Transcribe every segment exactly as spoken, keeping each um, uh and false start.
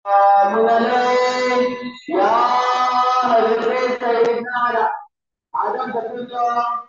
Mulai ya Hadirin Sayyidina Adam Betul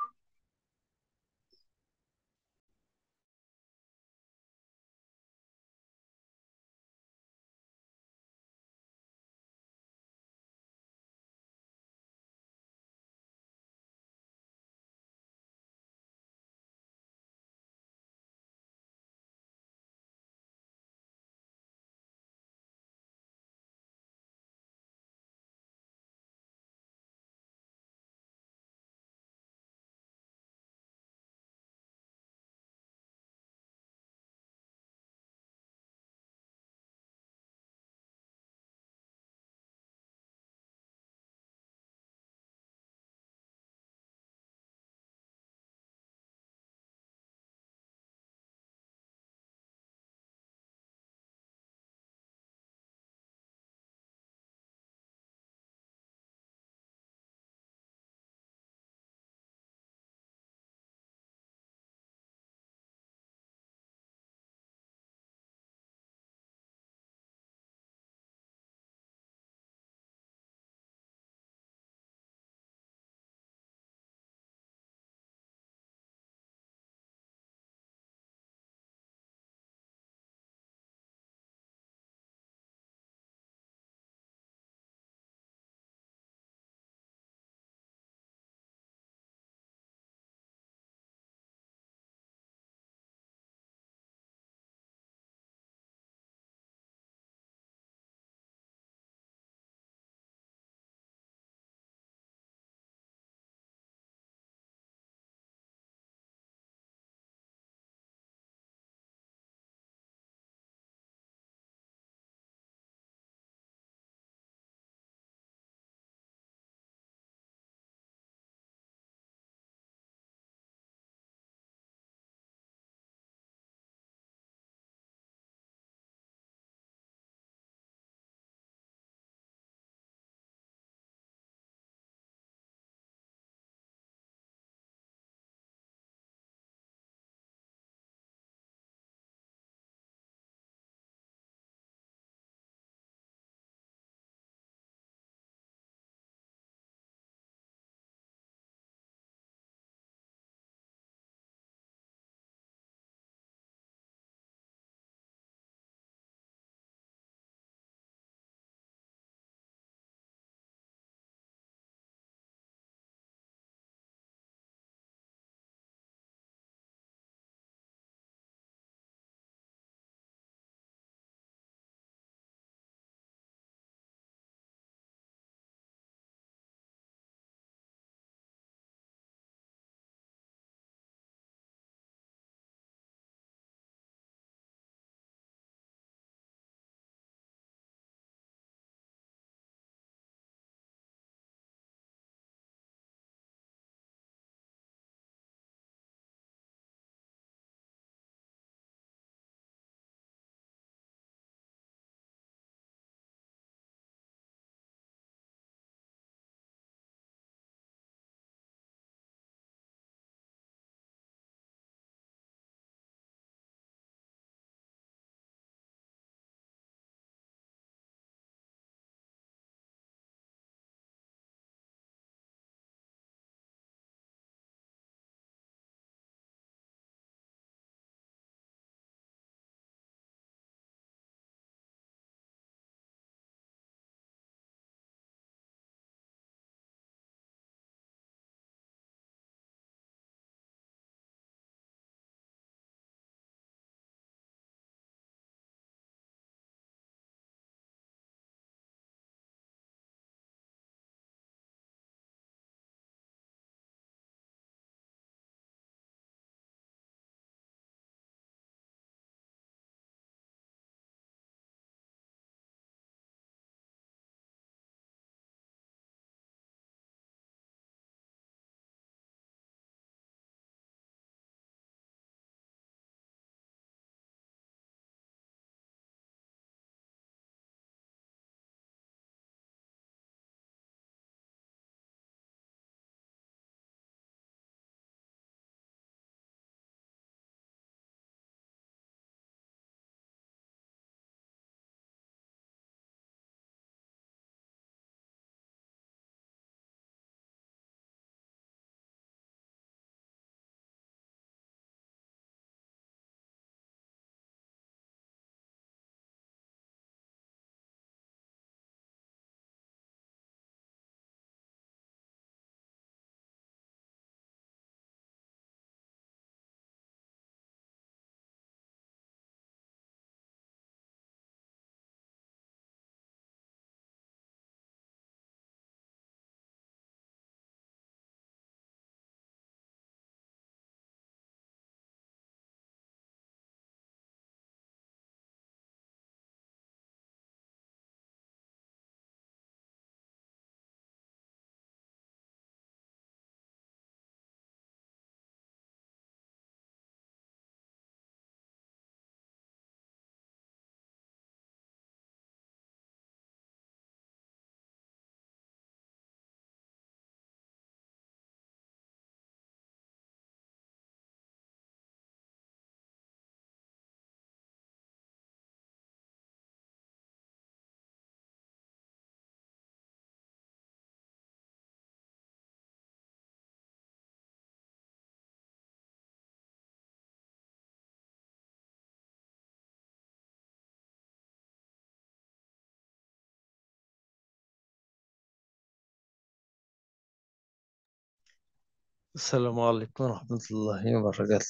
السلام عليكم ورحمة الله وبركاته.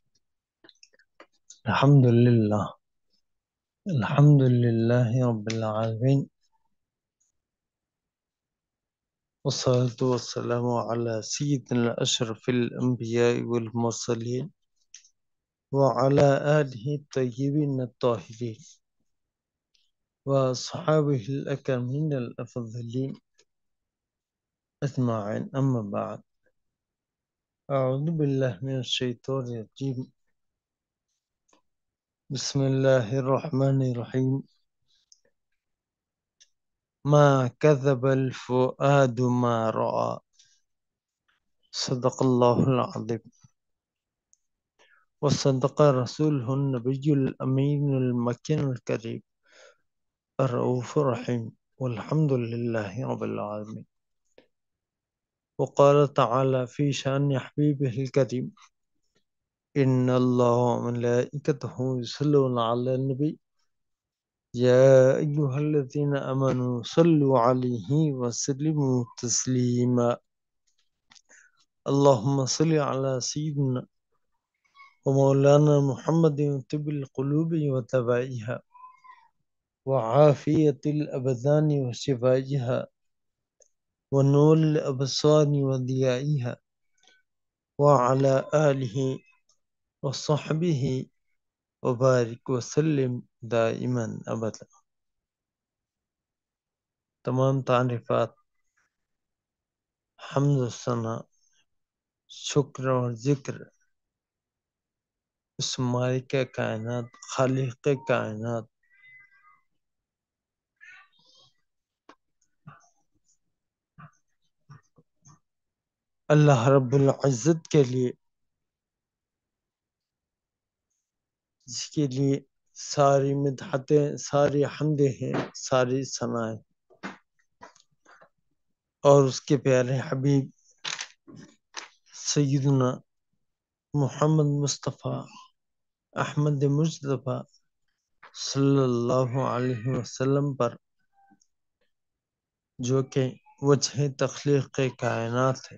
الحمد لله الحمد لله رب العالمين، والصلاة والسلام على سيدنا أشرف الأنبياء والمرسلين وعلى آله الطيبين الطاهرين وأصحابه الأكرمين الأفضلين أجمعين، أما بعد. أعوذ بالله من الشيطان الرجيم. بسم الله الرحمن الرحيم. ما كذب الفؤاد ما رأى. صدق الله العظيم، وصدق رسوله النبي الأمين المكين الكريم الرؤوف الرحيم، والحمد لله رب العالمين. وقال تعالى في شأن حبيبه الكريم: إن الله وملائكته يصلون على النبي يا أيها الذين آمنوا صلوا عليه وسلموا تسليما. اللهم صل على سيدنا ومولانا محمد طب القلوب وتبائها وعافية الأبدان وشفائها ونور الأبصار وضيائها، وعلى آله وصحبه وبارك وسلم دائما أبدا. تمام تعریفات، حمد و ثنا، شکر اور ذکر اس مالک کائنات، خالق کائنات اللہ رب العزت کے لیے، جس کے لیے ساری مدحتیں، ساری حمدیں ہیں، ساری ثنائیں، اور اس کے پیارے حبیب سیدنا محمد مصطفیٰ احمد مجتبیٰ صلی اللہ علیہ وسلم پر، جو کہ وجہ تخلیق کائنات ہے،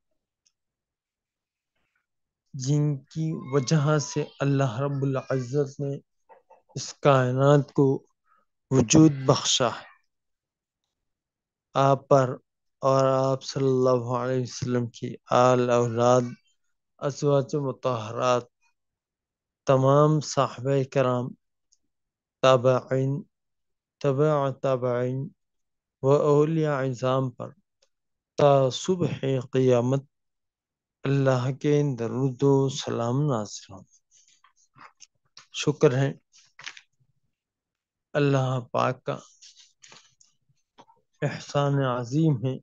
جن کی وجہ سے اللہ رب العزت نے اس کائنات کو وجود بخشا ہے، آپ پر اور آپ صلی اللہ علیہ وسلم کی آل اولاد، ازواج مطہرات، تمام صحابہ کرام، تابعین، تبع تابعین و اولیاء اعظام پر تا صبح قیامت اللہ کے درود و سلام نازل ہوں۔ شکر ہے اللہ پاک کا، احسان عظیم ہے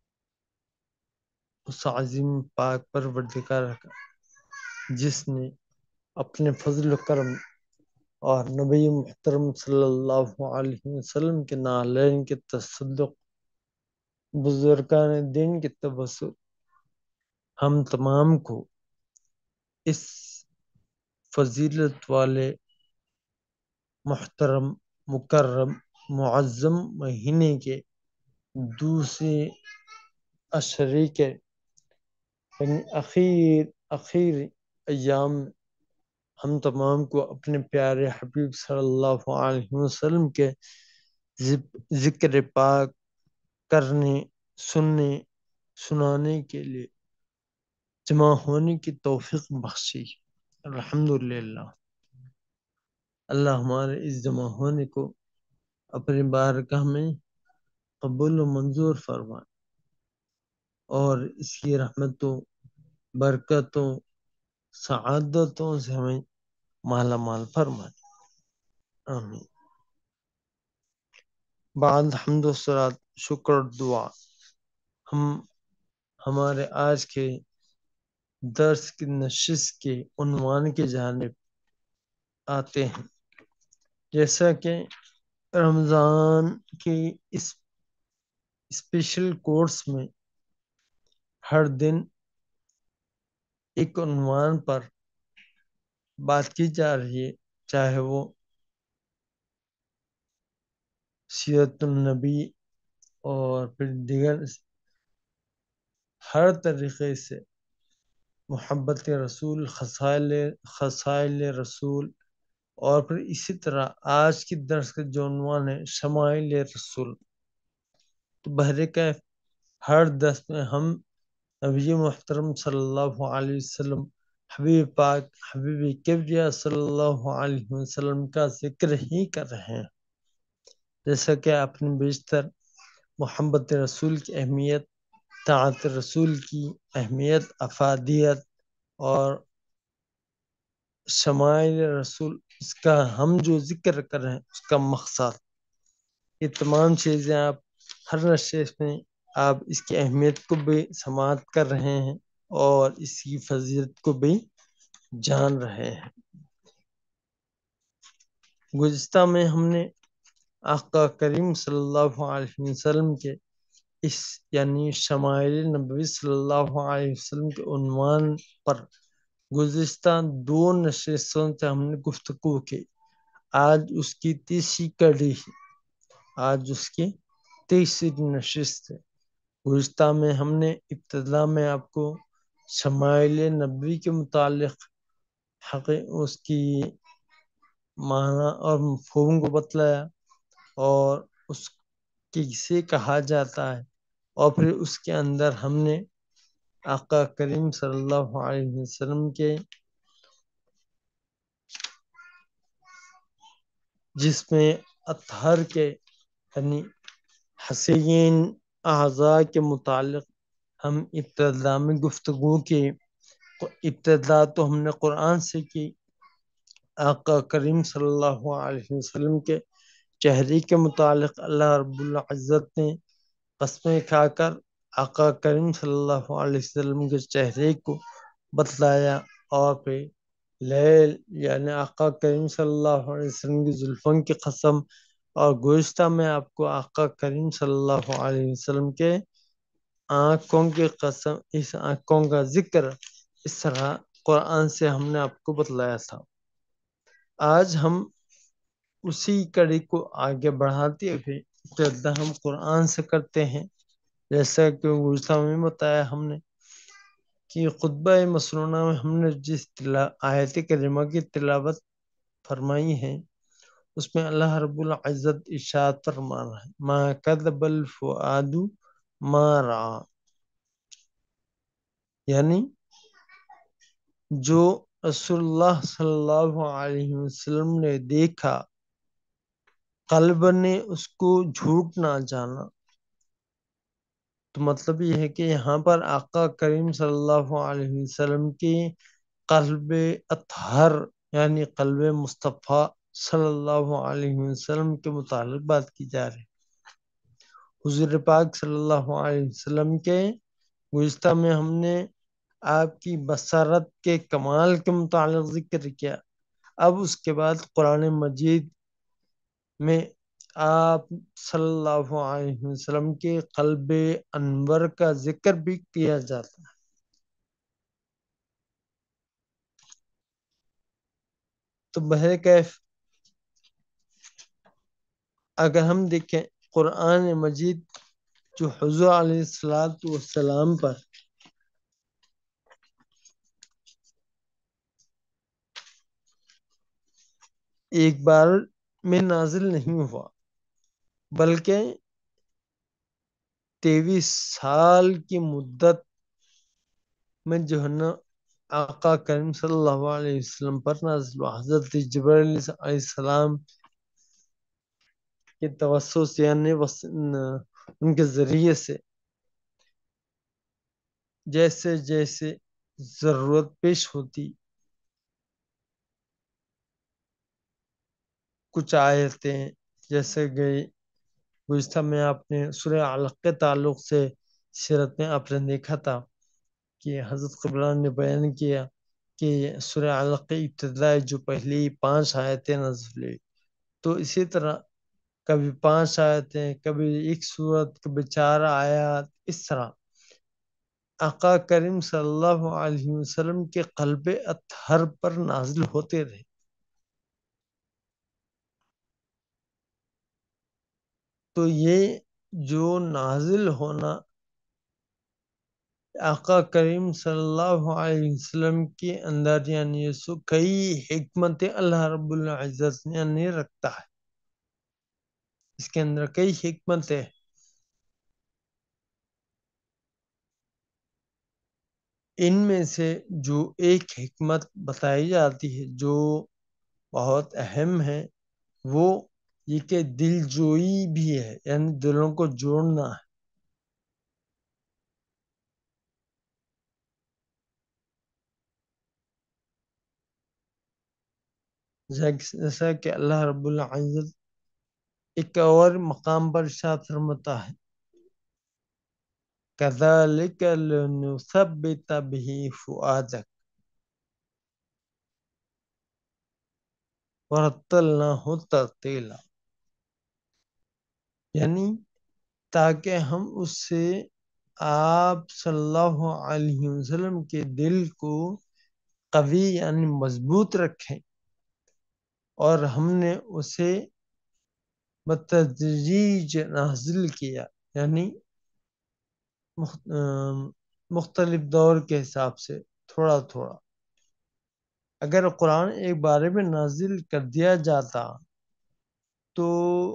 اس عظیم پاک پروردگار کا، جس نے اپنے فضل و کرم اور نبی محترم صلی اللہ علیہ وسلم کے نالین کے تصدق، بزرگان دین کے تبسط، ہم تمام کو اس فضیلت والے محترم، مکرم، معظم مہینے کے دوسرے عشرے کے یعنی اخیر اخیر ایام میں ہم تمام کو اپنے پیارے حبیب صلی اللہ علیہ وسلم کے ذکر پاک کرنے، سننے، سنانے کے لیے جمع ہونے کی توفیق بخشی۔ الحمدللہ، اللہ ہمارے اس جمع ہونے کو اپنی بارگاہ میں قبول و منظور فرمائے، اور اس کی رحمتوں، برکتوں، سعادتوں سے ہمیں مالا مال فرمائے، آمین۔ بعد حمد و صلات، شکر اور دعا، ہم ہمارے آج کے درس کی نشست کے عنوان کی جانب آتے ہیں۔ جیسا کہ رمضان کی اس اسپیشل کورس میں ہر دن ایک عنوان پر بات کی جا رہی ہے، چاہے وہ سیرت النبی اور پھر دیگر ہر طریقے سے محبت رسول، خصائل خصائل رسول، اور پھر اسی طرح آج کی درس کا جو عنوان ہے شمائل رسول. تو بہرکیف ہر درس میں ہم نبی محترم صلی اللہ علیہ وسلم، حبیب پاک، حبیب کبریا صلی اللہ علیہ وسلم کا ذکر ہی کر رہے ہیں. جیسا کہ آپ نے بیشتر محبت رسول کی اہمیت، طاعت رسول کی اہمیت، افادیت اور شمائل رسول، اس کا ہم جو ذکر کر رہے ہیں اس کا مقصد، یہ تمام چیزیں آپ ہر نشست میں آپ اس کی اہمیت کو بھی سماعت کر رہے ہیں اور اس کی فضیلت کو بھی جان رہے ہیں. گزشتہ میں ہم نے آقا کریم صلی اللہ علیہ وسلم کے اس یعنی شمائل نبوی صلی اللہ علیہ وسلم کے عنوان پر گزشتہ دو نشستوں سے ہم نے گفتگو کی. آج اس کی تیسری کڑی ہے، آج اس کی تیسری نشست ہے. گزشتہ میں ہم نے ابتدا میں آپ کو شمائل نبوی کے متعلق حق اس کی معنی اور مفہوم کو بتلایا اور اس کسے کہا جاتا ہے، اور پھر اس کے اندر ہم نے آقا کریم صلی اللہ علیہ وسلم کے جس میں اطہر کے یعنی حسین اعضاء کے متعلق ہم ابتدا میں گفتگو کی. ابتدا تو ہم نے قرآن سے کی. آقا کریم صلی اللہ علیہ وسلم کے چہرے کے متعلق اللہ رب العزت نے قسمیں کھا کر آقا کریم صلی اللہ علیہ وسلم کے چہرے کو بتلایا، اور پھر لیل یعنی آقا کریم صلی اللہ علیہ وسلم کی زلفوں کی قسم، اور گزشتہ میں آپ کو آقا کریم صلی اللہ علیہ وسلم کے آنکھوں کی قسم، اس آنکھوں کا ذکر اس طرح قرآن سے ہم نے آپ کو بتلایا تھا. آج ہم اسی کڑی کو آگے بڑھاتے ہوئے ابتدا ہم قرآن سے کرتے ہیں. جیسا کہ گزشتہ میں بتایا ہم نے کہ خطبہ مسنونہ میں ہم نے جس آیت کریمہ کی تلاوت فرمائی ہے اس میں اللہ رب العزت ارشاد فرما رہا ہے ما کذب الفؤاد ما رأى، یعنی جو رسول اللہ صلی اللہ علیہ وسلم نے دیکھا قلب نے اس کو جھوٹ نہ جانا. تو مطلب یہ ہے کہ یہاں پر آقا کریم صلی اللہ علیہ وسلم کی قلب اطہر یعنی قلب مصطفیٰ صلی اللہ علیہ وسلم کے متعلق بات کی جا رہی. حضور پاک صلی اللہ علیہ وسلم کے گزشتہ میں ہم نے آپ کی بصارت کے کمال کے متعلق ذکر کیا. اب اس کے بعد قرآن مجید میں آپ صلی اللہ علیہ وسلم کے قلب انور کا ذکر بھی کیا جاتا ہے. تو بہرکیف اگر ہم دیکھیں قرآن مجید جو حضور علیہ الصلوۃ والسلام پر ایک بار میں نازل نہیں ہوا بلکہ تیئیس سال کی مدت میں جو ہے نا آقا کریم صلی اللہ علیہ وسلم پر نازل ہوا. حضرت جبرائیل علیہ السلام کے توسط سے یعنی ان کے ذریعے سے جیسے جیسے ضرورت پیش ہوتی کچھ آیتیں جیسے گئی. گزشتہ میں آپ نے سورہ علق کے تعلق سے سیرت میں آپ نے دیکھا تھا کہ حضرت قبلان نے بیان کیا کہ سورہ علق کی ابتدائی جو پہلی پانچ آیتیں نازل ہوئی، تو اسی طرح کبھی پانچ آیتیں، کبھی ایک سورت، کبھی چار آیات، اس طرح آقا کریم صلی اللہ علیہ وسلم کے قلب اطہر پر نازل ہوتے رہے. تو یہ جو نازل ہونا آقا کریم صلی اللہ علیہ وسلم کے اندر یعنی سو کئی حکمتیں اللہ رب العزت نے یعنی رکھتا ہے، اس کے اندر کئی حکمتیں. ان میں سے جو ایک حکمت بتائی جاتی ہے جو بہت اہم ہے وہ یہ کہ دل جوئی بھی ہے، یعنی دلوں کو جوڑنا ہے. جیسا کہ اللہ رب العزت ایک اور مقام پر ارشاد فرماتا ہے كَذَلِكَ لِنُثَبِّتَ بِهِ فُؤَادَكَ وَرَتَّلْنَاهُ تَرْتِيلًا، یعنی تاکہ ہم اس سے آپ صلی اللہ علیہ وسلم کے دل کو قوی یعنی مضبوط رکھیں، اور ہم نے اسے بتدریج نازل کیا، یعنی مختلف دور کے حساب سے تھوڑا تھوڑا. اگر قرآن ایک بارے میں نازل کر دیا جاتا تو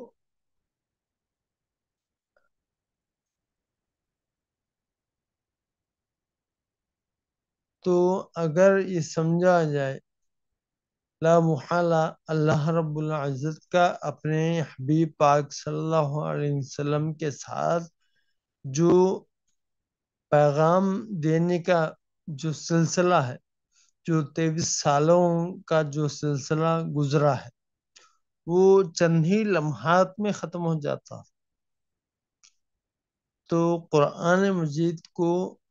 تو اگر یہ سمجھا جائے لا محالہ اللہ رب العزت کا اپنے حبیب پاک صلی اللہ علیہ وسلم کے ساتھ جو پیغام دینے کا جو سلسلہ ہے، جو تیئیس سالوں کا جو سلسلہ گزرا ہے، وہ چند ہی لمحات میں ختم ہو جاتا. تو قرآن مجید کو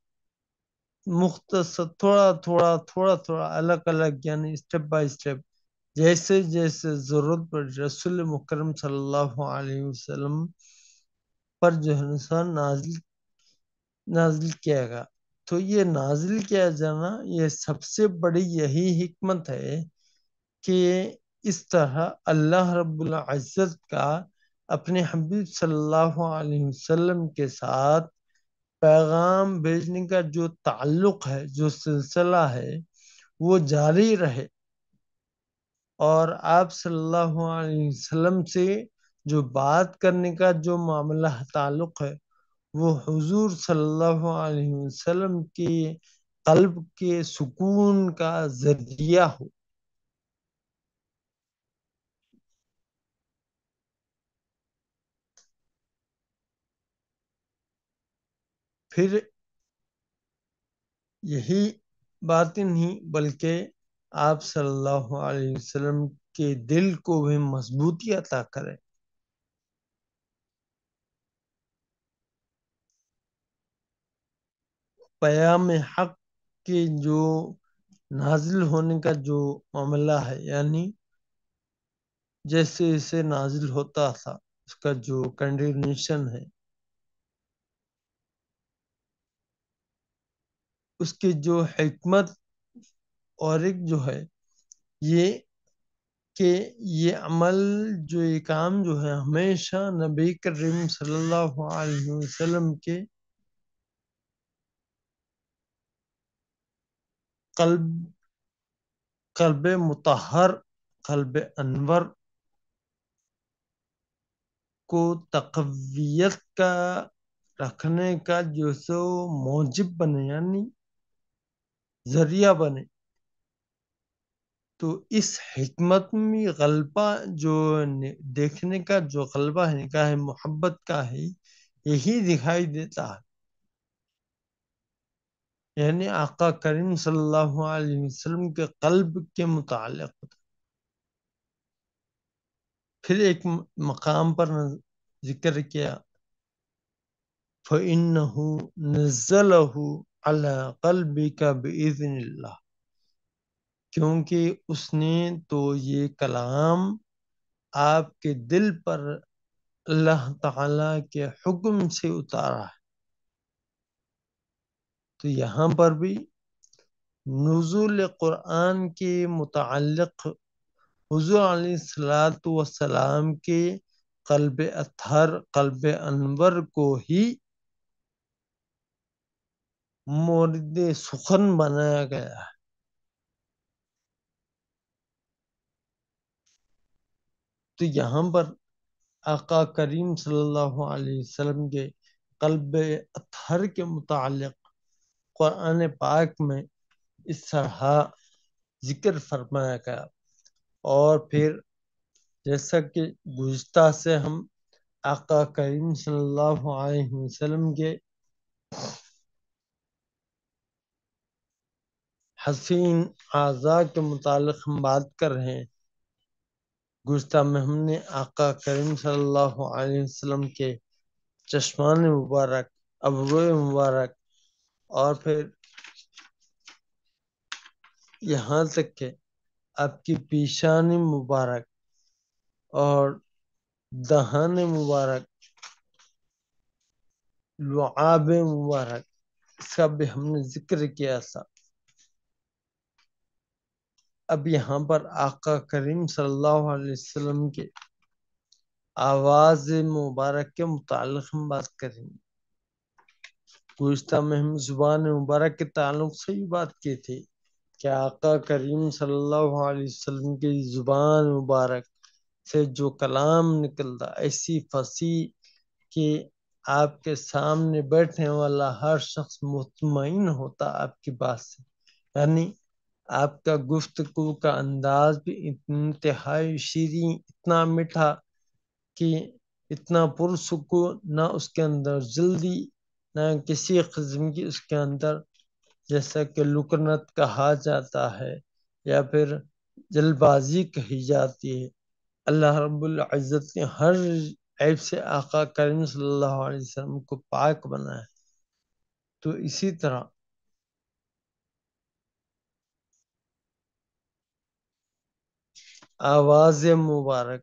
مختصر تھوڑا تھوڑا تھوڑا تھوڑا الگ الگ یعنی اسٹیپ بائی اسٹیپ جیسے جیسے ضرورت پر رسول مکرم صلی اللہ علیہ وسلم پر جو ہے نازل نازل کیا گا. تو یہ نازل کیا جانا یہ سب سے بڑی یہی حکمت ہے کہ اس طرح اللہ رب العزت کا اپنے حبیب صلی اللہ علیہ وسلم کے ساتھ پیغام بھیجنے کا جو تعلق ہے، جو سلسلہ ہے، وہ جاری رہے، اور آپ صلی اللہ علیہ وسلم سے جو بات کرنے کا جو معاملہ تعلق ہے وہ حضور صلی اللہ علیہ وسلم کے قلب کے سکون کا ذریعہ ہو. پھر یہی بات نہیں بلکہ آپ صلی اللہ علیہ وسلم کے دل کو بھی مضبوطی عطا کرے. پیام حق کے جو نازل ہونے کا جو معاملہ ہے، یعنی جیسے اسے نازل ہوتا تھا اس کا جو کنٹینیوشن ہے، اس کی جو حکمت اور ایک جو ہے یہ کہ یہ عمل جو یہ کام جو ہے ہمیشہ نبی کریم صلی اللہ علیہ وسلم کے قلب قلب مطہر، قلب انور کو تقویت کا رکھنے کا جو سو موجب بنے یعنی ذریعہ بنے. تو اس حکمت میں غلبہ جو دیکھنے کا جو غلبہ ہے نگاہ محبت کا ہے یہی دکھائی دیتا ہے، یعنی آقا کریم صلی اللہ علیہ وسلم کے قلب کے متعلق. پھر ایک مقام پر ذکر کیا فَإِنَّهُ نَزَّلَهُ عَلَى قَلْبِكَ بِإِذْنِ اللَّهِ، کیونکہ اس نے تو یہ کلام آپ کے دل پر اللہ تعالی کے حکم سے اتارا ہے. تو یہاں پر بھی نزول قرآن کے متعلق حضور علیہ الصلاۃ والسلام کے قلب اطہر، قلب انور کو ہی مورد سخن بنایا گیا ہے۔ تو یہاں پر آقا کریم صلی اللہ علیہ وسلم کے قلب اطہر کے متعلق قرآن پاک میں اس طرح ذکر فرمایا گیا، اور پھر جیسا کہ گزشتہ سے ہم آقا کریم صلی اللہ علیہ وسلم کے حسین اعضاء کے متعلق ہم بات کر رہے ہیں۔ گزشتہ میں ہم نے آقا کریم صلی اللہ علیہ وسلم کے چشمان مبارک، ابرو مبارک، اور پھر یہاں تک کہ آپ کی پیشانی مبارک اور دہان مبارک، لعاب مبارک، اس کا بھی ہم نے ذکر کیا تھا۔ اب یہاں پر آقا کریم صلی اللہ علیہ وسلم کے آواز مبارک کے متعلق ہم بات کریں گے۔ گزشتہ میں ہم زبان مبارک کے تعلق سے ہی بات کی تھی کہ آقا کریم صلی اللہ علیہ وسلم کی زبان مبارک سے جو کلام نکلتا ایسی فصیح کہ آپ کے سامنے بیٹھنے والا ہر شخص مطمئن ہوتا آپ کی بات سے، یعنی آپ کا گفتگو کا انداز بھی انتہائی شیریں، اتنا میٹھا کہ اتنا پرسکون، نہ اس کے اندر جلدی، نہ کسی قسم کی اس کے اندر جیسا کہ لکنت کہا جاتا ہے یا پھر جلد بازی کہی جاتی ہے۔ اللہ رب العزت نے ہر عیب سے آقا کریم صلی اللہ علیہ وسلم کو پاک بنایا۔ تو اسی طرح آواز مبارک،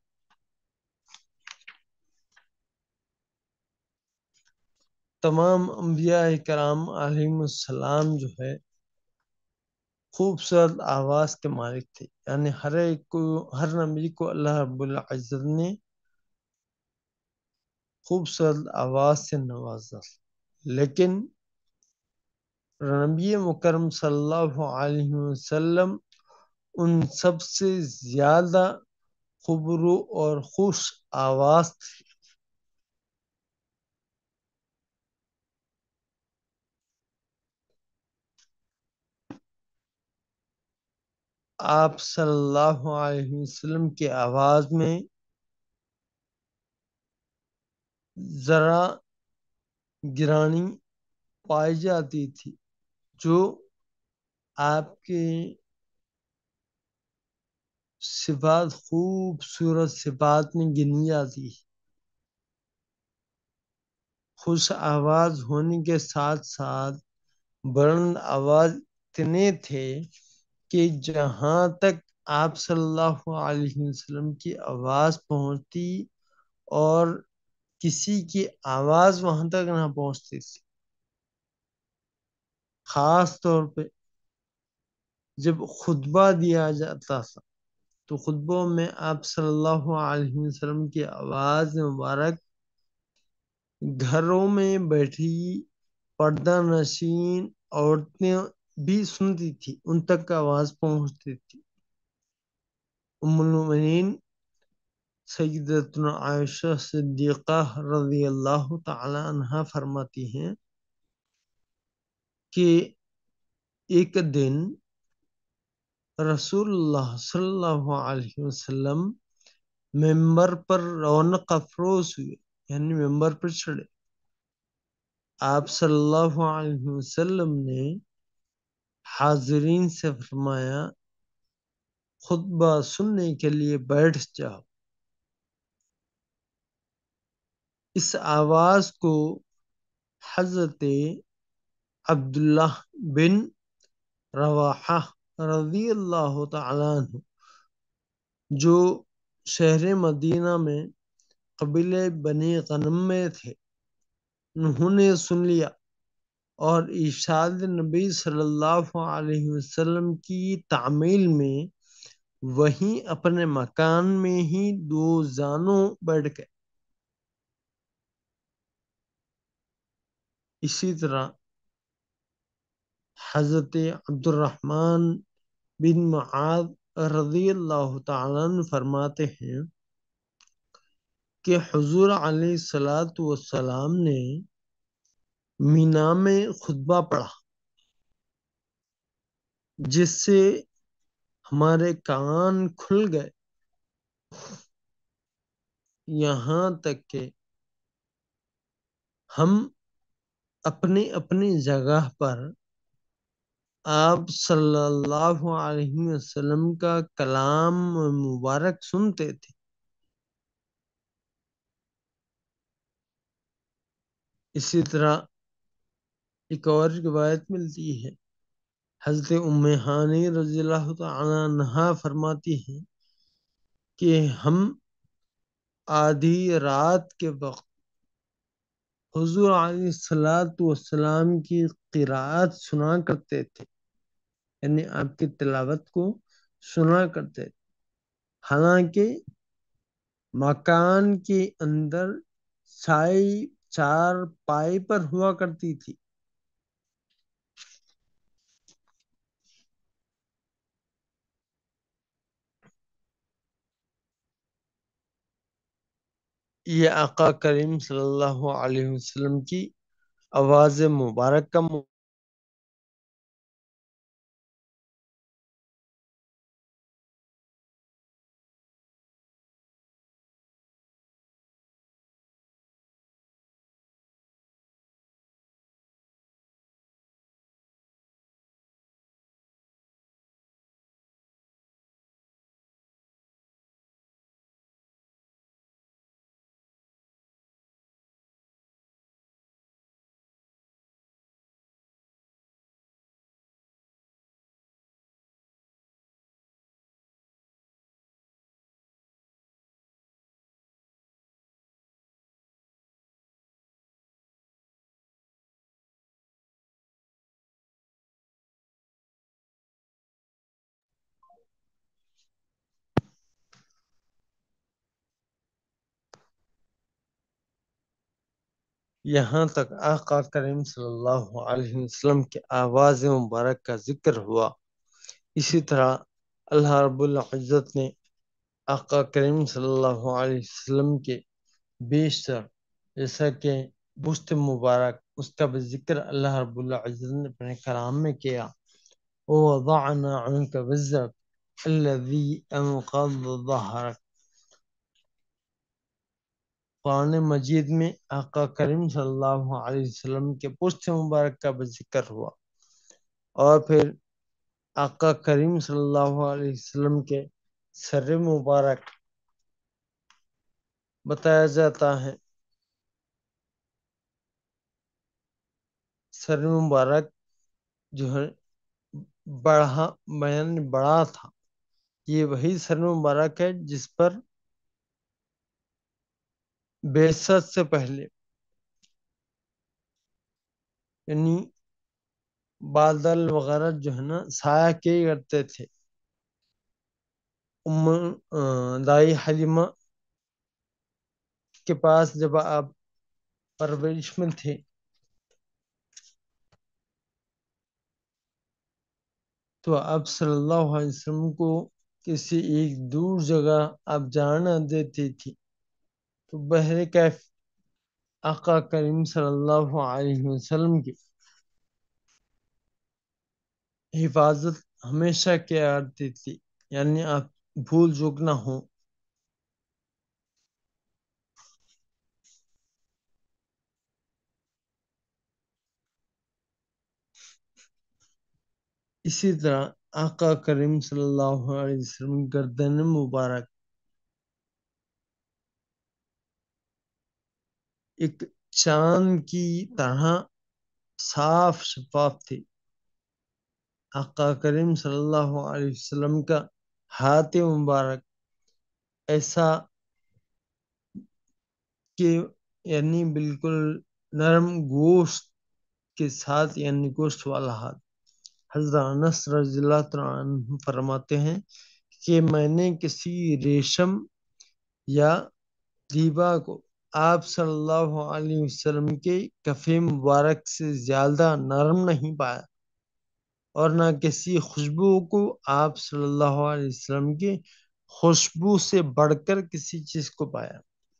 تمام انبیاء کرام علیہم السلام جو ہے خوبصورت آواز کے مالک تھے، یعنی ہر ایک کو، ہر نبی کو اللہ رب العزت نے خوبصورت آواز سے نوازا، لیکن نبی مکرم صلی اللہ علیہ وسلم ان سب سے زیادہ خوبرو اور خوش آواز تھے۔ آپ صلی اللہ علیہ وسلم کی آواز میں ذرا گرانی پائی جاتی تھی، جو آپ کے صفات، خوبصورت صفات میں گنی جاتی ہے۔ خوش آواز ہونے کے ساتھ ساتھ بلند آواز اتنے تھے کہ جہاں تک آپ صلی اللہ علیہ وسلم کی آواز پہنچتی اور کسی کی آواز وہاں تک نہ پہنچتی تھی۔ خاص طور پہ جب خطبہ دیا جاتا تھا تو خطبوں میں آپ صلی اللہ علیہ وسلم کی آواز مبارک گھروں میں بیٹھی پردہ نشین عورتیں بھی سنتی تھی، ان تک آواز پہنچتی تھی۔ ام المؤمنین سیدتنا عائشہ صدیقہ رضی اللہ تعالی عنہا فرماتی ہیں کہ ایک دن رسول اللہ صلی اللہ علیہ وسلم ممبر پر رونق افروز ہوئے، یعنی ممبر پر چڑھے۔ آپ صلی اللہ علیہ وسلم نے حاضرین سے فرمایا خطبہ سننے کے لیے بیٹھ جاؤ۔ اس آواز کو حضرت عبداللہ بن رواحہ رضی اللہ تعالیٰ عنہ جو شہر مدینہ میں قبیلہ بنی غنم میں تھے، انہوں نے سن لیا اور ارشاد نبی صلی اللہ علیہ وسلم کی تعمیل میں وہیں اپنے مکان میں ہی دو زانوں بیٹھ گئے۔ اسی طرح حضرت عبد الرحمن بن معاذ رضی اللہ تعالیٰ عنہ فرماتے ہیں کہ حضور علیہ الصلاۃ والسلام نے مینا میں خطبہ پڑھا، جس سے ہمارے کان کھل گئے، یہاں تک کہ ہم اپنی اپنی جگہ پر آپ صلی اللہ علیہ وسلم کا کلام مبارک سنتے تھے۔ اسی طرح ایک اور روایت ملتی ہے، حضرت ام ہانی رضی اللہ تعالی عنہا فرماتی ہیں کہ ہم آدھی رات کے وقت حضور علیہ الصلاۃ والسلام کی قرأت سنا کرتے تھے، یعنی آپ کی تلاوت کو سنا کرتے تھے، حالانکہ مکان کے اندر چھائی چار پائی پر ہوا کرتی تھی۔ یہ آقا کریم صلی اللہ علیہ وسلم کی آواز مبارک کا م... یہاں تک آقا کریم صلی اللہ علیہ وسلم کی آواز مبارک کا ذکر ہوا، اسی طرح اللہ رب العزت نے آقا کریم صلی اللہ علیہ وسلم کے بیشتر، جیسا کہ بست مبارک، اس کا بھی ذکر اللہ رب العزت نے اپنے کلام میں کیا، وَوَضَعْنَا عَنْكَ وِزْرَكَ الَّذِي أَنقَضَ ظَهْرَكَ۔ قرآن مجید میں آقا کریم صلی اللہ علیہ وسلم کے پشت مبارک کا بھی ذکر ہوا، اور پھر آقا کریم صلی اللہ علیہ وسلم کے سر مبارک بتایا جاتا ہے۔ سر مبارک جو ہے بڑا بیان بڑا تھا، یہ وہی سر مبارک ہے جس پر بعثت سے پہلے، یعنی بادل وغیرہ جو ہے نا سایہ کیے کرتے تھے۔ ام دائی حلیمہ کے پاس جب آپ پرورش میں تھے تو آپ صلی اللہ علیہ وسلم کو کسی ایک دور جگہ آپ جانا دیتی تھی، تو بہر کیف آقا کریم صلی اللہ علیہ وسلم کی حفاظت ہمیشہ کیا کرتی تھی، یعنی آپ بھول چوک نہ ہو۔ اسی طرح آقا کریم صلی اللہ علیہ وسلم گردن مبارک ایک چاند کی طرح صاف شفاف تھی۔ آقا کریم صلی اللہ علیہ وسلم کا ہاتھ مبارک ایسا کہ یعنی بالکل نرم گوشت کے ساتھ، یعنی گوشت والا ہاتھ۔ حضرت انس رضی اللہ تعالیٰ عنہ فرماتے ہیں کہ میں نے کسی ریشم یا دیبا کو آپ صلی اللہ علیہ وسلم کے کف مبارک سے زیادہ نرم نہیں پایا۔ اور نہ کسی خوشبو کو آپ صلی اللہ علیہ وسلم کی خوشبو سے بڑھ کر کسی چیز کو پایا۔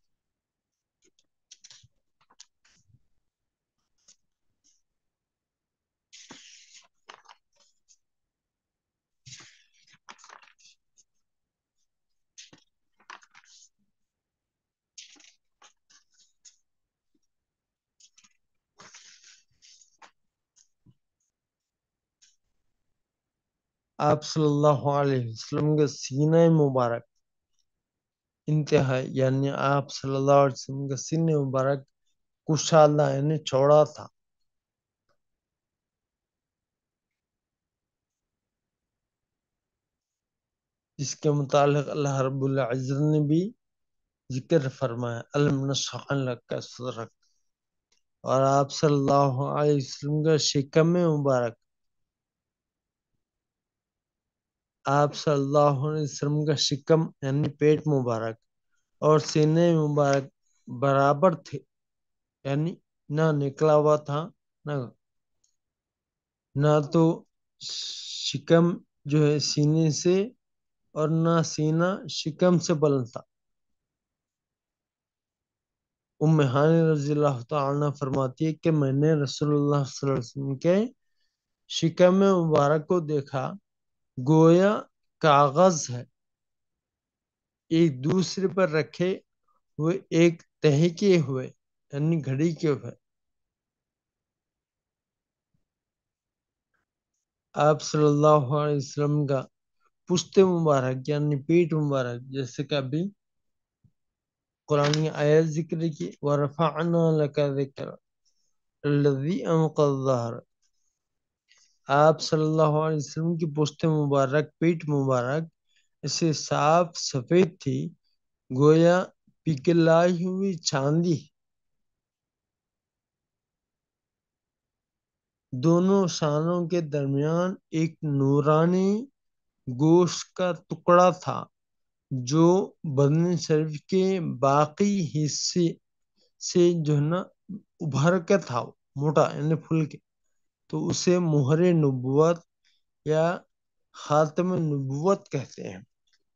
آپ صلی اللہ علیہ وسلم کا سینہ مبارک انتہا، یعنی آپ صلی اللہ علیہ وسلم کا سینہ مبارک کشادہ یعنی چوڑا تھا۔ جس کے متعلق اللہ رب العزت نے بھی ذکر فرمایا، الم نشرح لک صدرک۔ اور آپ صلی اللہ علیہ وسلم کا شکم مبارک، آپ صلی اللہ علیہ وسلم کا شکم یعنی پیٹ مبارک اور سینے مبارک برابر تھے، یعنی نہ نکلا ہوا تھا، نہ نہ تو شکم جو ہے سینے سے اور نہ سینہ شکم سے بلند تھا۔ ام ہانی رضی اللہ تعالی عنہ فرماتی ہے کہ میں نے رسول اللہ صلی اللہ علیہ وسلم کے شکم مبارک کو دیکھا، گویا کاغذ ہے ایک دوسرے پر رکھے ہوئے، ایک تہی کیے ہوئے یعنی گھڑی کے ہوئے۔ آپ صلی اللہ علیہ وسلم کا پشت مبارک یعنی پیٹ مبارک، جیسے کہ ابھی قرآن آیت ذکر کی وَرَفَعْنَا لَكَ ذِكْرَكَ الَّذِي أَنقَضَ ظَهْرَكَ۔ آپ صلی اللہ علیہ وسلم کی پشت مبارک، پیٹ مبارک اسے صاف سفید تھی، گویا پگھلائی ہوئی چاندی۔ دونوں شانوں کے درمیان ایک نورانی گوشت کا ٹکڑا تھا جو بدن شریف کے باقی حصے سے جو ہے نا ابھر کے تھا، موٹا یعنی پھول کے، تو اسے مہر نبوت یا خاتم نبوت کہتے ہیں۔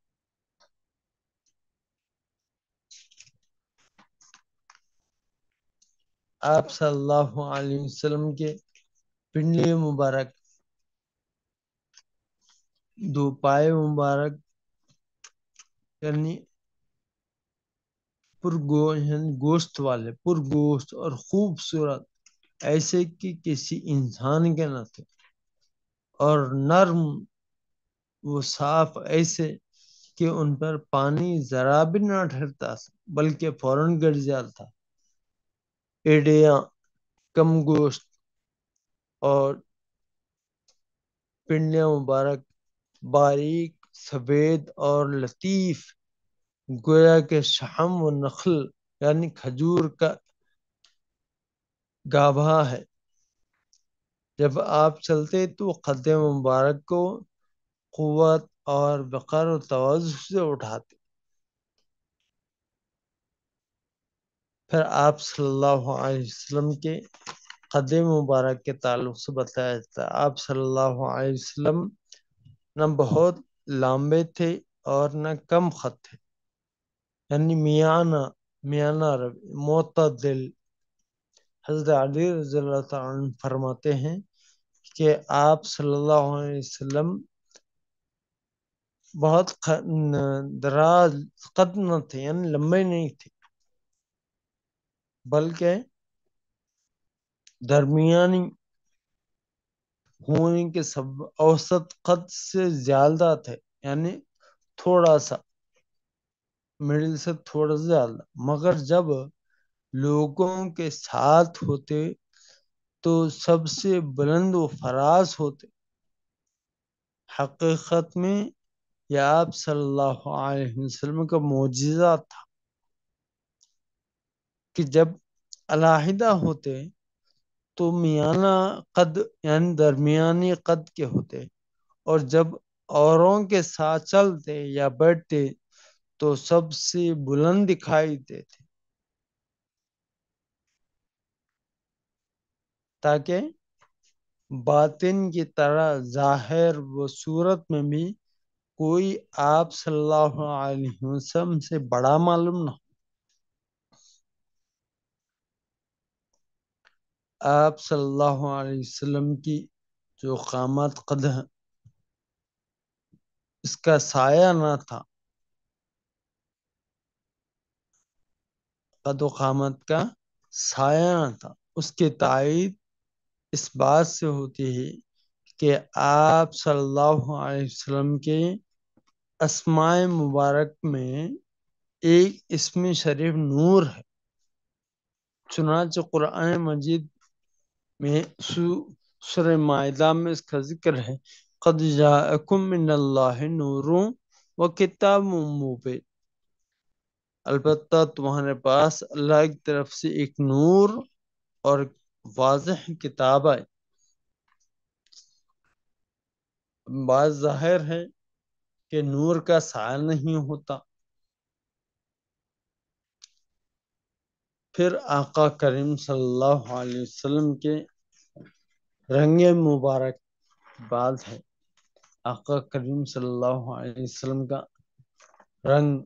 آپ صلی اللہ علیہ وسلم کے پنڈلی مبارک، دو پائے مبارک یعنی پرگو یعنی گوشت والے، پرگوشت اور خوبصورت، ایسے کہ کسی انسان کے نہ تھے، اور نرم و صاف، ایسے کہ ان پر پانی ذرا بھی نہ ٹھہرتا بلکہ فوراً گر جاتا تھا۔ ایڑیاں کم گوشت اور پنڈلیاں مبارک باریک، سفید اور لطیف، گویا کہ شحم و نخل یعنی کھجور کا گابھا ہے۔ جب آپ چلتے تو قد مبارک کو قوت اور وقار و تواضع سے اٹھاتے۔ پھر آپ صلی اللہ علیہ وسلم کے قد مبارک کے تعلق سے بتایا جاتا ہے، آپ صلی اللہ علیہ وسلم نہ بہت لمبے تھے اور نہ کم قد تھے، یعنی میانہ میانہ روی، معتدل۔ حضرت علی رضی اللہ تعالیٰ عنہ فرماتے ہیں کہ آپ صلی اللہ علیہ وسلم بہت دراز قد نہ تھے، یعنی لمبے نہیں تھے، بلکہ درمیانی ہونے کے سب اوسط قد سے زیادہ تھے، یعنی تھوڑا سا مڈل سے تھوڑا زیادہ، مگر جب لوگوں کے ساتھ ہوتے تو سب سے بلند و فراز ہوتے۔ حقیقت میں یہ آپ صلی اللہ علیہ وسلم کا معجزہ تھا کہ جب علیحدہ ہوتے تو میانہ قد یعنی درمیانی قد کے ہوتے، اور جب اوروں کے ساتھ چلتے یا بیٹھتے تو سب سے بلند دکھائی دیتے، تاکہ باطن کی طرح ظاہر و صورت میں بھی کوئی آپ صلی اللہ علیہ وسلم سے بڑا معلوم نہ ہو۔ آپ صلی اللہ علیہ وسلم کی جو قامت قد ہے اس کا سایہ نہ تھا، قد و قامت کا سایہ نہ تھا۔ اس کی تائید اس بات سے ہوتی ہے کہ آپ صلی اللہ علیہ وسلم کے اسماء مبارک میں ایک اسم شریف نور ہے۔ چنانچہ قرآن مجید میں سورہ مائدہ میں اس کا ذکر ہے، قد جاءکم من اللہ نور و کتاب مبین، البتہ تمہارے پاس اللہ کی طرف سے ایک نور اور واضح کتاب ہے۔ بات ظاہر ہے کہ نور کا سایہ نہیں ہوتا۔ پھر آقا کریم صلی اللہ علیہ وسلم کے رنگ مبارک بات ہے۔ آقا کریم صلی اللہ علیہ وسلم کا رنگ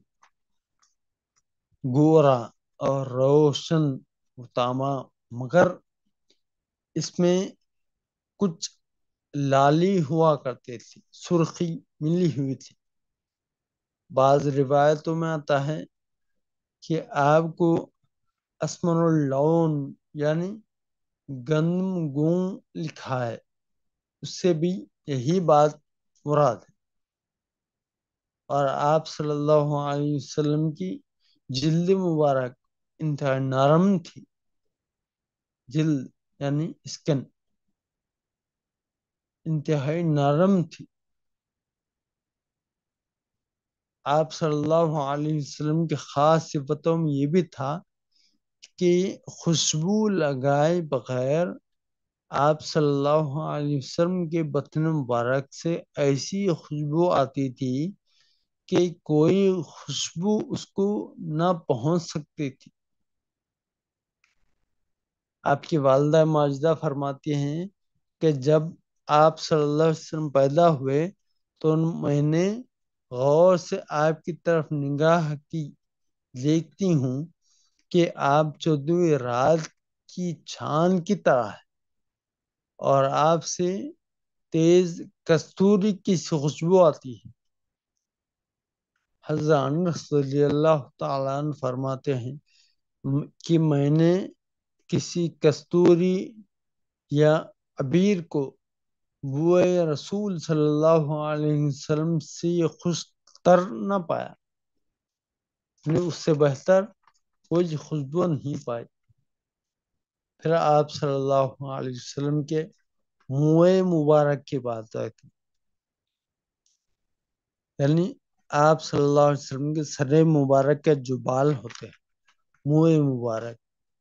گورا اور روشن تاما، مگر اس میں کچھ لالی ہوا کرتے تھی، سرخی ملی ہوئی تھی۔ بعض روایتوں میں آتا ہے کہ آپ کو اسمر اللون یعنی گندم گون لکھا ہے، اس سے بھی یہی بات مراد ہے۔ اور آپ صلی اللہ علیہ وسلم کی جلد مبارک انتہائی نرم تھی، جلد یعنی اسکن انتہائی نرم تھی۔ آپ صلی اللہ علیہ وسلم کے خاص صفتوں میں یہ بھی تھا کہ خوشبو لگائے بغیر آپ صلی اللہ علیہ وسلم کے بطن مبارک سے ایسی خوشبو آتی تھی کہ کوئی خوشبو اس کو نہ پہنچ سکتی تھی۔ آپ کی والدہ ماجدہ فرماتی ہیں کہ جب آپ صلی اللہ علیہ وسلم پیدا ہوئے تو میں نے غور سے آپ کی طرف نگاہ کی، دیکھتی ہوں کہ آپ چودہویں رات کی چاند کی طرح ہے اور آپ سے تیز کستوری کی خوشبو آتی ہے۔ حضرت انس رضی اللہ تعالیٰ عنہ فرماتے ہیں کہ میں نے کسی کستوری یا عبیر کو بوئے رسول صلی اللہ علیہ وسلم سے یہ خوش تر نہ پایا، نے اس سے بہتر کوئی خوشبو نہیں پائی۔ پھر آپ صلی اللہ علیہ وسلم کے منہ مبارک کی بات آتی، یعنی آپ صلی اللہ علیہ وسلم کے سر مبارک کے جو بال ہوتے ہیں، منہ مبارک،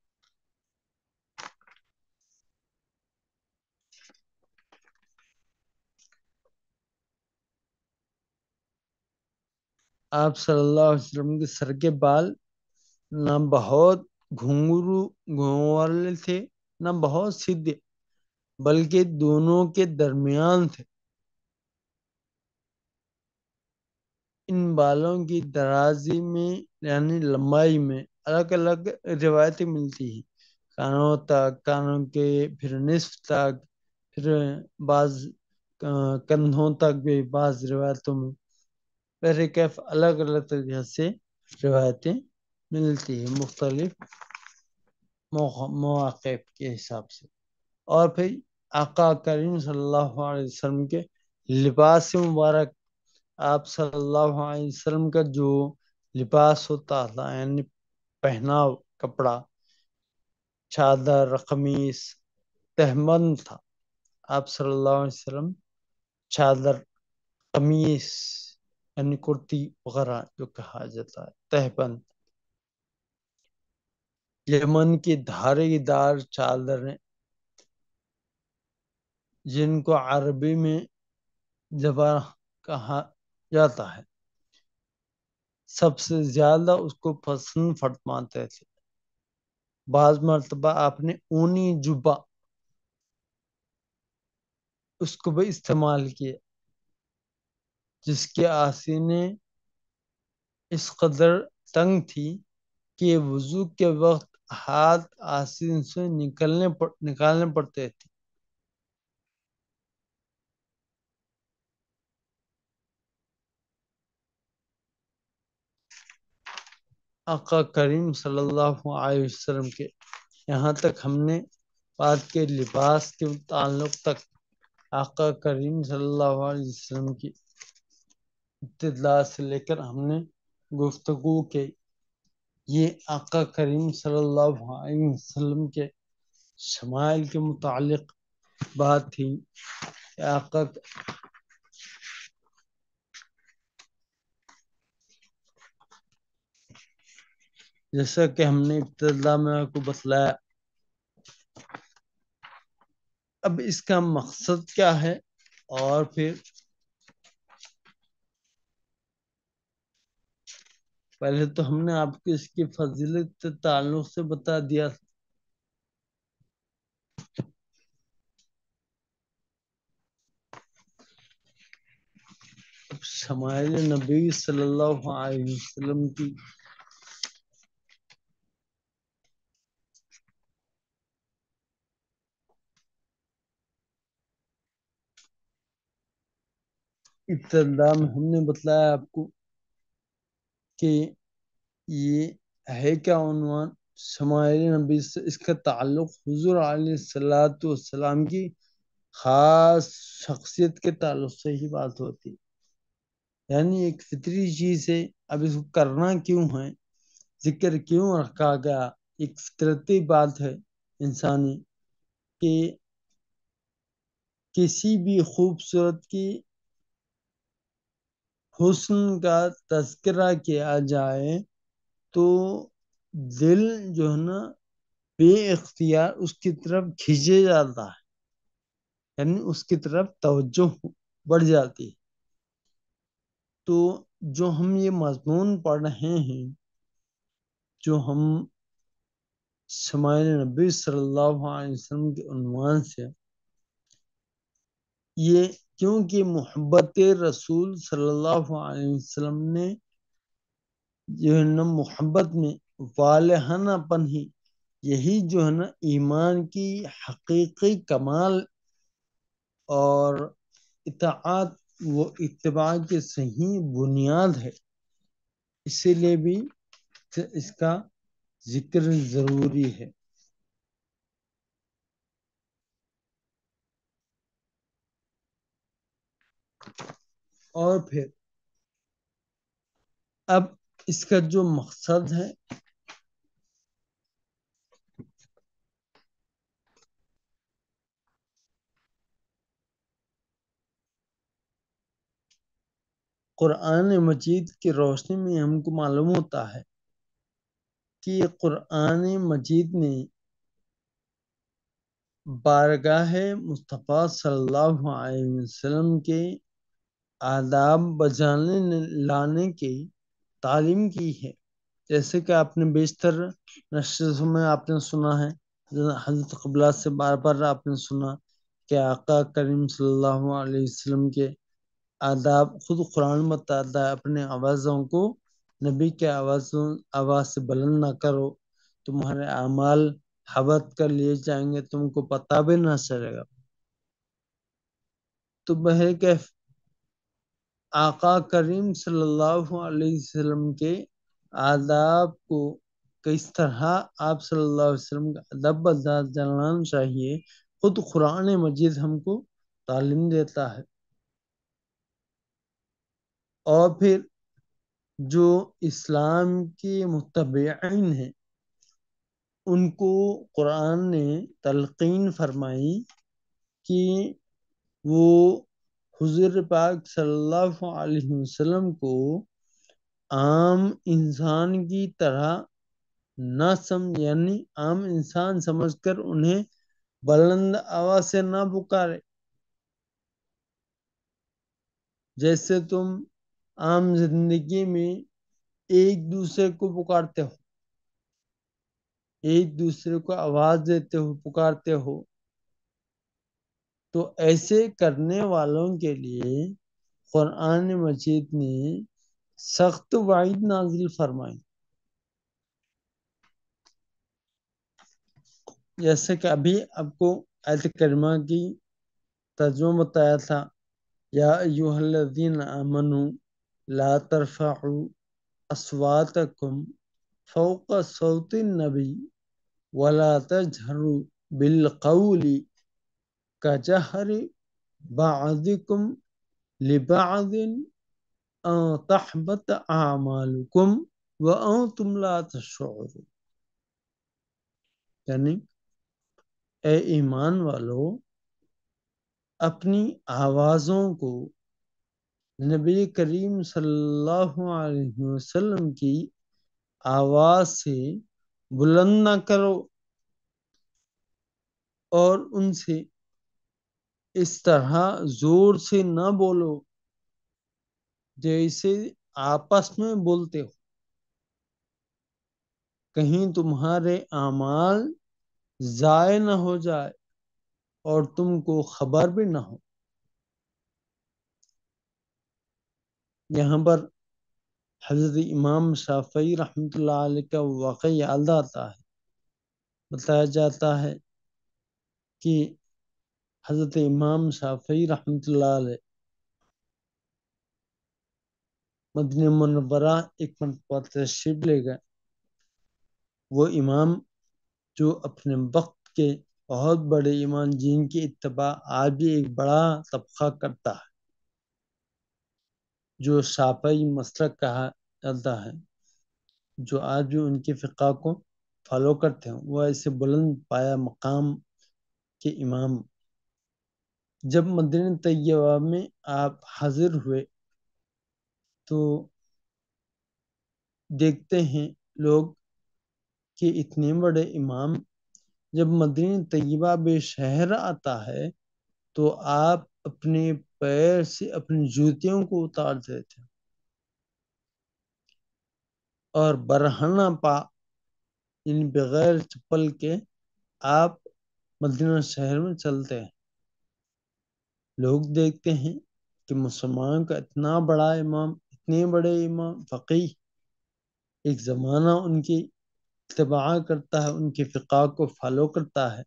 آپ صلی اللہ علیہ وسلم کے سر کے بال نہ بہت گھنگرو گھنگرو والے تھے نہ بہت سیدھے، بلکہ دونوں کے درمیان تھے۔ ان بالوں کی درازی میں یعنی لمبائی میں الگ الگ روایتیں ملتی ہیں، کانوں تک، کانوں کے پھر نصف تک، پھر بعض کندھوں تک بھی بعض روایتوں میں بہرکیف الگ الگ طریقے سے روایتیں ملتی ہیں مختلف مواقع کے حساب سے۔ اور پھر آقا کریم صلی اللہ علیہ وسلم کے لباس مبارک، آپ صلی اللہ علیہ وسلم کا جو لباس ہوتا تھا یعنی پہناؤ کپڑا، چادر، قمیص، تہبند تھا۔ آپ صلی اللہ علیہ وسلم چادر، قمیص یعنی کرتی وغیرہ جو کہا جاتا ہے، تہبند، یمن کی دھاری دار چادریں جن کو عربی میں جبا کہا جاتا ہے، سب سے زیادہ اس کو پسند فرماتے تھے۔ بعض مرتبہ آپ نے اونی جبہ اس کو بھی استعمال کیا، جس کے آسینے اس قدر تنگ تھی کہ وضو کے وقت ہاتھ آسین سے نکلنے پڑ نکالنے پڑتے تھے۔ آقا کریم صلی اللہ علیہ وسلم کے یہاں تک ہم نے بات کے لباس کے تعلق تک آقا کریم صلی اللہ علیہ وسلم کی ابتدا سے لے کر ہم نے گفتگو کی۔ یہ آقا کریم صلی اللہ علیہ وسلم کے شمائل کے متعلق بات تھی کہ آقا جیسا کہ ہم نے ابتدا میں آپ کو بتلایا۔ اب اس کا مقصد کیا ہے، اور پھر پہلے تو ہم نے آپ کو اس کی فضیلت تعلق سے بتا دیا۔ اب شمائل نبی صلی اللہ علیہ وسلم کی ابتدا میں ہم نے بتلایا آپ کو کہ یہ ہے کیا عنوان شمائل نبی سے، اس کا تعلق حضور علیہ الصلوۃ والسلام کی خاص شخصیت کے تعلق سے ہی بات ہوتی، یعنی ایک فطری چیز ہے۔ اب اس کو کرنا کیوں ہے، ذکر کیوں رکھا گیا، ایک فطرتی بات ہے انسانی کہ کسی بھی خوبصورت کی حسن کا تذکرہ کیا جائے تو دل جو ہے نا بے اختیار اس کی طرف کھینچے جاتا ہے، یعنی اس کی طرف توجہ بڑھ جاتی ہے۔ تو جو ہم یہ مضمون پڑھ رہے ہیں، جو ہم شمائل نبی صلی اللہ علیہ وسلم کے عنوان سے، یہ کیونکہ محبت رسول صلی اللہ علیہ وسلم نے جو ہے نا محبت میں والہانہ پن ہی، یہی جو ہے نا ایمان کی حقیقی کمال اور اطاعت و اتباع کی صحیح بنیاد ہے، اسی لیے بھی اس کا ذکر ضروری ہے۔ اور پھر اب اس کا جو مقصد ہے، قرآن مجید کی روشنی میں ہم کو معلوم ہوتا ہے کہ قرآن مجید نے بارگاہ مصطفیٰ صلی اللہ علیہ وسلم کے آداب بجانے لانے کی تعلیم کی ہے، جیسے کہ آپ نے بیشتر نشستوں میں آپ نے سنا ہے، حضرت قبلہ سے بار بار آپ نے سنا کہ آقا کریم صلی اللہ علیہ وسلم کے آداب خود قرآن بتاتا ہے، اپنے آوازوں کو نبی کے آوازوں آواز سے بلند نہ کرو، تمہارے اعمال حبط کر لیے جائیں گے، تم کو پتہ بھی نہ چلے گا۔ تو بہرکیف آقا کریم صلی اللہ علیہ وسلم کے آداب کو کس طرح آپ صلی اللہ علیہ وسلم کا ادب ادب جاننا چاہیے، خود قرآن مجید ہم کو تعلیم دیتا ہے۔ اور پھر جو اسلام کے متبعین ہیں ان کو قرآن نے تلقین فرمائی کہ وہ حضور پاک صلی اللہ علیہ وسلم کو عام انسان کی طرح نہ سمجھ، یعنی عام انسان سمجھ کر انہیں بلند آواز سے نہ پکارے، جیسے تم عام زندگی میں ایک دوسرے کو پکارتے ہو، ایک دوسرے کو آواز دیتے ہو، پکارتے ہو، تو ایسے کرنے والوں کے لیے قرآن مجید نے سخت وعید نازل فرمائی، جیسے کہ ابھی آپ کو آیت کریمہ کی ترجمہ بتایا تھا، یا ایھا الذین آمنوا لا ترفعوا اصواتکم فوق صوت النبی ولا تجهروا بالقول كجهر بعضكم لبعض ان تحبط اعمالكم وانتم لا تشعرون، یعنی اے ایمان والو، اپنی آوازوں کو نبی کریم صلی اللہ علیہ وسلم کی آواز سے بلند نہ کرو اور ان سے اس طرح زور سے نہ بولو جیسے آپس میں بولتے ہو، کہیں تمہارے اعمال ضائع نہ ہو جائے اور تم کو خبر بھی نہ ہو۔ یہاں پر حضرت امام شافعی رحمۃ اللہ علیہ کا واقعہ یاد آتا ہے، بتایا جاتا ہے کہ حضرت امام شافعی رحمۃ اللہ علیہ مدینہ منورہ ایک مرتبہ تشریف لے گئے۔ وہ امام جو اپنے وقت کے بہت بڑے امام، جن کی اتباع آج بھی ایک بڑا طبقہ کرتا ہے، جو شافعی مسلک کہا جاتا ہے، جو آج بھی ان کے فقہ کو فالو کرتے ہیں، وہ ایسے بلند پایا مقام کے امام جب مدینہ طیبہ میں آپ حاضر ہوئے تو دیکھتے ہیں لوگ کہ اتنے بڑے امام جب مدینہ طیبہ بے شہر آتا ہے تو آپ اپنے پیر سے اپنی جوتیوں کو اتارتے تھے اور برہنہ پا یعنی بغیر چپل کے آپ مدینہ شہر میں چلتے ہیں۔ لوگ دیکھتے ہیں کہ مسلمانوں کا اتنا بڑا امام، اتنے بڑے امام فقیہ ایک زمانہ ان کی اتباع کرتا ہے، ان کے فقہ کو فالو کرتا ہے،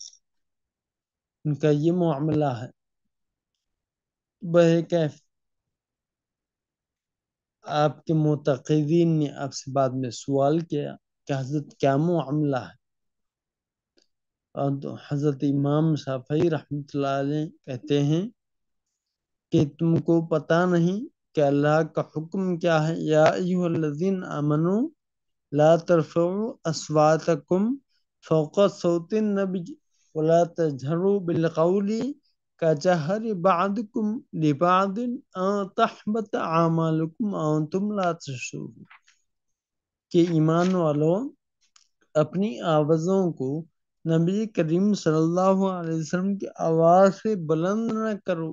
ان کا یہ معاملہ ہے۔ بہرکیف آپ کے معتقدین نے آپ سے بعد میں سوال کیا کہ حضرت کیا معاملہ ہے، اور حضرت امام شافعی رحمۃ اللہ علیہ کہتے ہیں کہ تم کو پتہ نہیں کہ اللہ کا حکم کیا ہے، یا ایھا الذین آمنوا لا ترفعوا اصواتکم فوق صوت النبی ولا تجهروا بالقول كجهر بعضكم لبعض ان تحبط اعمالكم وانتم لا تشعرون، کہ ایمان والو اپنی آوازوں کو نبی کریم صلی اللہ علیہ وسلم کی آواز سے بلند نہ کرو،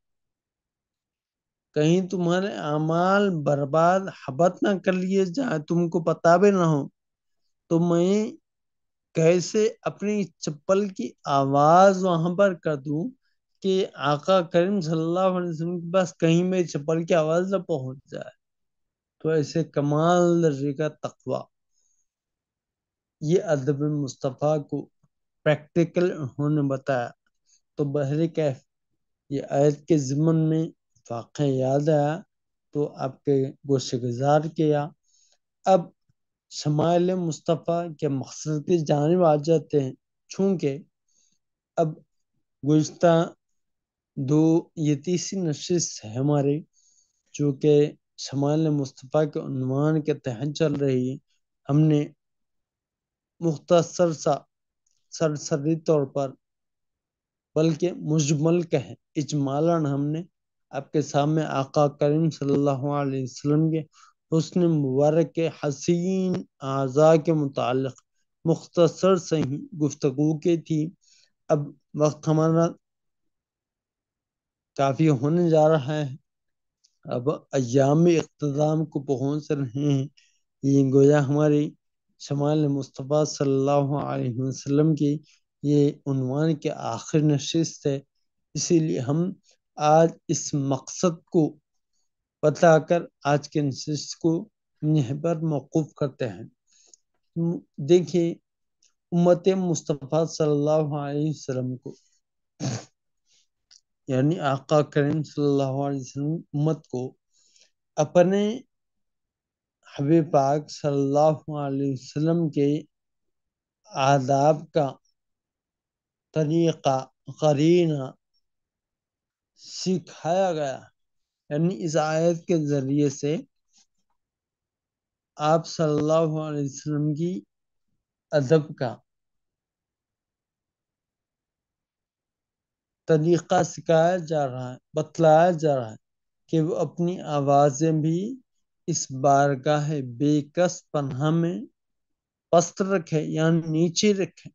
کہیں تمہارے اعمال برباد حبط نہ کر لیے جائیں، تم کو پتہ بھی نہ ہو۔ تو میں کیسے اپنی چپل کی آواز وہاں پر کر دوں کہ آقا کریم صلی اللہ علیہ وسلم کے پاس کہیں میری چپل کی آواز نہ پہنچ جائے۔ تو ایسے کمال درجے کا تقویٰ، یہ ادب مصطفیٰ کو پریکٹیکل انہوں نے بتایا۔ تو بہرکیف یہ آیت کے ضمن میں واقعہ یاد آیا تو آپ کے گوشِ گزار کیا۔ اب شمائل مصطفیٰ کے مقصد کی جانب آ جاتے ہیں، چونکہ اب گزشتہ دو یہ تیسری نشست ہے ہماری، جو کہ شمائل مصطفیٰ کے عنوان کے تحت چل رہی ہے۔ ہم نے مختصر سا سرسری طور پر بلکہ مجمل کہیں اجمالاً ہم نے آپ کے سامنے آقا کریم صلی اللہ علیہ وسلم کے حسن مبارک کے حسین اعضاء کے متعلق مختصر سے ہی گفتگو کی تھی۔ اب وقت ہمارا کافی ہونے جا رہا ہے، اب ایام اختتام کو پہنچ رہے ہیں۔ یہ گویا ہماری شمائل مصطفیٰ صلی اللہ علیہ وسلم کی یہ عنوان کے آخر نشست ہے۔ اسی لیے ہم آج اس مقصد کو بتا کر آج کے نشست کو یہیں پر موقوف کرتے ہیں۔ دیکھیے امت مصطفیٰ صلی اللہ علیہ وسلم کو، یعنی آقا کریم صلی اللہ علیہ وسلم امت کو اپنے حبیب پاک صلی اللہ علیہ وسلم کے آداب کا طریقہ قرینہ سکھایا گیا، یعنی اس آیت کے ذریعے سے آپ صلی اللہ علیہ وسلم کی ادب کا طریقہ سکھایا جا رہا ہے، بتلایا جا رہا ہے کہ وہ اپنی آوازیں بھی اس بارگاہ بے کس پناہ میں پست رکھے، یعنی نیچے رکھے۔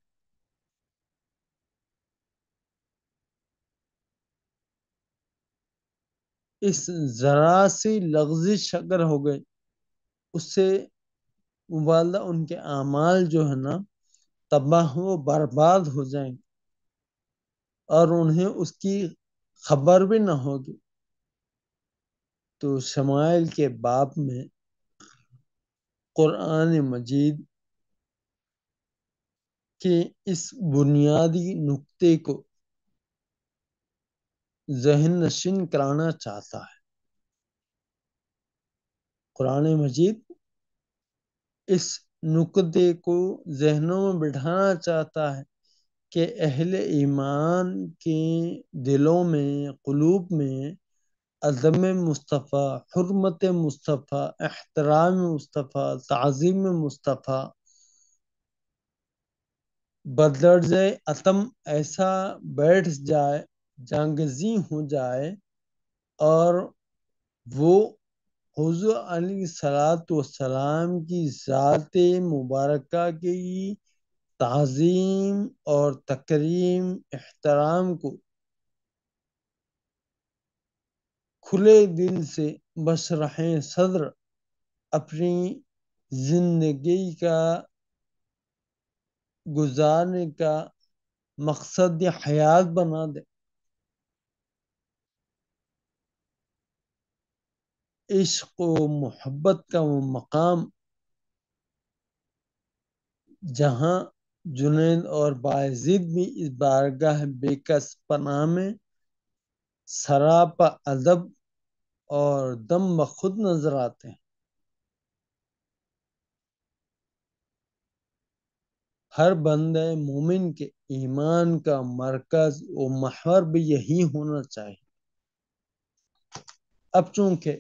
اس ذرا سی لغزش اگر ہو گئی، اس سے مبالغہ ان کے اعمال جو ہے نا تباہ و برباد ہو جائیں گے اور انہیں اس کی خبر بھی نہ ہوگی۔ تو شمائل کے باب میں قرآن مجید کے اس بنیادی نقطے کو ذہن نشین کرانا چاہتا ہے۔ قرآن مجید اس نقطے کو ذہنوں میں بٹھانا چاہتا ہے کہ اہل ایمان کے دلوں میں، قلوب میں عظم مصطفیٰ، حرمت مصطفیٰ، احترام مصطفیٰ، تعظیم مصطفیٰ بدرجہ اتم ایسا بیٹھ جائے، جانگزی ہو جائے، اور وہ حضور علیہ الصلوۃ والسلام کی ذات مبارکہ کی تعظیم اور تکریم، احترام کو کھلے دل سے بشرح صدر اپنی زندگی کا گزارنے کا مقصد حیات بنا دے۔ عشق و محبت کا وہ مقام جہاں جنید اور باعزید بھی اس بارگاہ بے کس پناہ میں سراپا ادب اور دم بخود نظر آتے ہیں۔ ہر بندہ مومن کے ایمان کا مرکز و محور بھی یہی ہونا چاہیے۔ اب چونکہ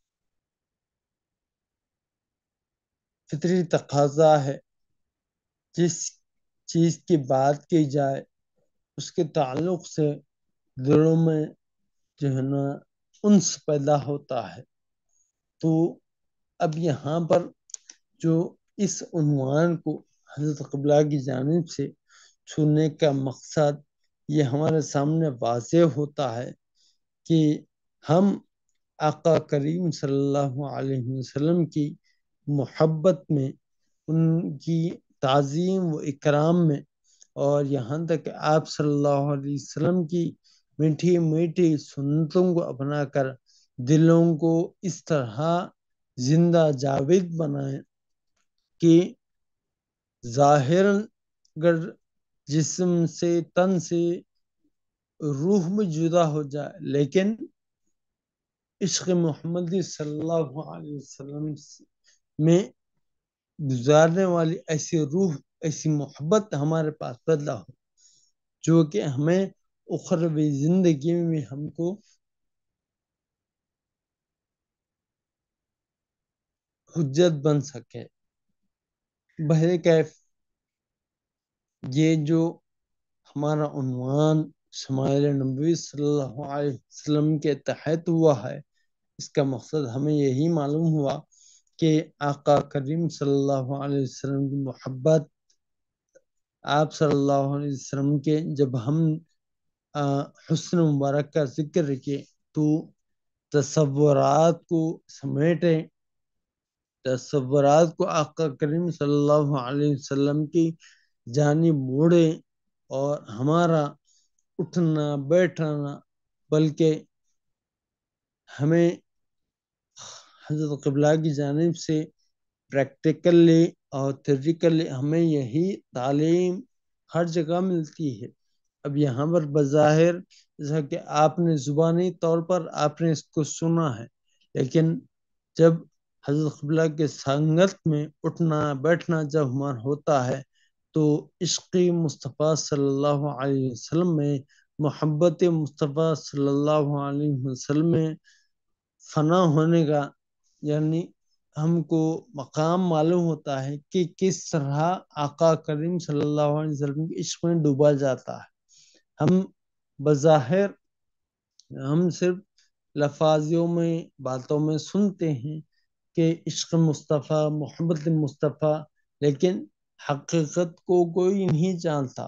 فطری تقاضا ہے جس چیز کی بات کی جائے اس کے تعلق سے دلوں میں جو ہے نا انس پیدا ہوتا ہے، تو اب یہاں پر جو اس عنوان کو حضرت قبلہ کی جانب سے چھونے کا مقصد یہ ہمارے سامنے واضح ہوتا ہے کہ ہم آقا کریم صلی اللہ علیہ وسلم کی محبت میں، ان کی تعظیم و اکرام میں، اور یہاں تک کہ آپ صلی اللہ علیہ وسلم کی میٹھی میٹھی سنتوں کو اپنا کر دلوں کو اس طرح زندہ جاوید بنائیں کہ ظاہراً اگر جسم سے، تن سے، روح میں جدا ہو جائے، لیکن عشق محمدی صلی اللہ علیہ وسلم میں گزارنے والی ایسی روح، ایسی محبت ہمارے پاس پیدا ہو جو کہ ہمیں اخروی زندگی میں ہم کو حجت بن سکے۔ بہرکیف یہ جو ہمارا عنوان شمائل نبوی صلی اللہ علیہ وسلم کے تحت ہوا ہے، اس کا مقصد ہمیں یہی معلوم ہوا کہ آقا کریم صلی اللہ علیہ وسلم کی محبت، آپ صلی اللہ علیہ وسلم کے جب ہم حسن مبارک کا ذکر کیے تو تصورات کو سمیٹیں، تصورات کو آقا کریم صلی اللہ علیہ وسلم کی جانب موڑیں، اور ہمارا اٹھنا بیٹھنا، بلکہ ہمیں حضرت قبلہ کی جانب سے پریکٹیکلی اور تھیوریکلی ہمیں یہی تعلیم ہر جگہ ملتی ہے۔ اب یہاں پر بظاہر جیسا کہ آپ نے زبانی طور پر آپ نے اس کو سنا ہے، لیکن جب حضرت قبلہ کے سنگت میں اٹھنا بیٹھنا جب ہمارا ہوتا ہے تو عشق مصطفیٰ صلی اللہ علیہ وسلم میں، محبت مصطفیٰ صلی اللہ علیہ وسلم میں فنا ہونے کا، یعنی ہم کو مقام معلوم ہوتا ہے کہ کس طرح آقا کریم صلی اللہ علیہ وسلم کے عشق میں ڈوبا جاتا ہے۔ ہم بظاہر ہم صرف لفاظوں میں باتوں میں سنتے ہیں کہ عشق مصطفیٰ محبت مصطفیٰ، لیکن حقیقت کو کوئی نہیں جانتا،